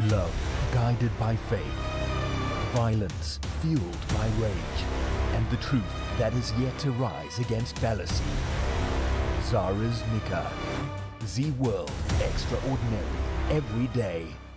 Love guided by faith, violence fueled by rage, and the truth that is yet to rise against fallacy. Zara's Nikah. Z World Extraordinary every day.